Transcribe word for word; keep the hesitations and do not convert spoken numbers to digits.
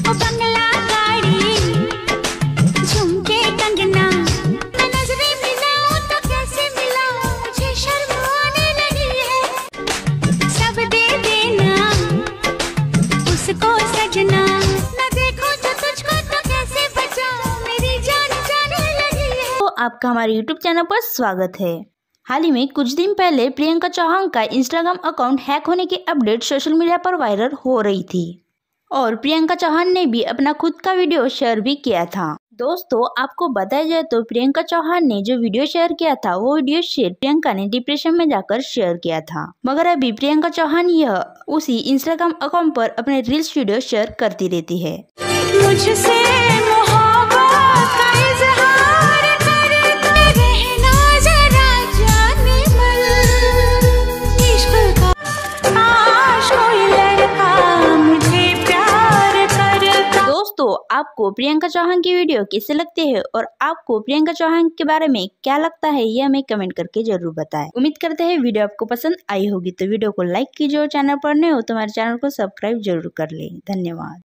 ओ बंगला गाड़ी झुमके कंगना मैं नजरें मिलाऊं तो कैसे मिलाऊं मुझे शर्म आने लगी है सब दे देना उसको सजना मैं देखूं तो तुझको तो कैसे बचाऊं मेरी जान जाने लगी है। तो आपका हमारे यूट्यूब चैनल पर स्वागत है। हाल ही में कुछ दिन पहले प्रियंका चौहान का इंस्टाग्राम अकाउंट हैक होने की अपडेट सोशल मीडिया पर वायरल हो रही थी और प्रियंका चौहान ने भी अपना खुद का वीडियो शेयर भी किया था। दोस्तों आपको बताया जाए तो प्रियंका चौहान ने जो वीडियो शेयर किया था वो वीडियो शेयर प्रियंका ने डिप्रेशन में जाकर शेयर किया था, मगर अभी प्रियंका चौहान यह उसी इंस्टाग्राम अकाउंट पर अपने रील्स वीडियो शेयर करती रहती है। मुझसे मोहब्बत का इज़हार करते रहना जरा जाने मन इश्क का काश कोई लड़का मुझे प्यार करता। दोस्तों आपको प्रियंका चौहान की वीडियो कैसे लगती है और आपको प्रियंका चौहान के बारे में क्या लगता है यह हमें कमेंट करके जरूर बताएं। उम्मीद करते हैं वीडियो आपको पसंद आई होगी, तो वीडियो को लाइक कीजिए और चैनल पर नए हो तो हमारे चैनल को सब्सक्राइब जरूर कर लें। धन्यवाद।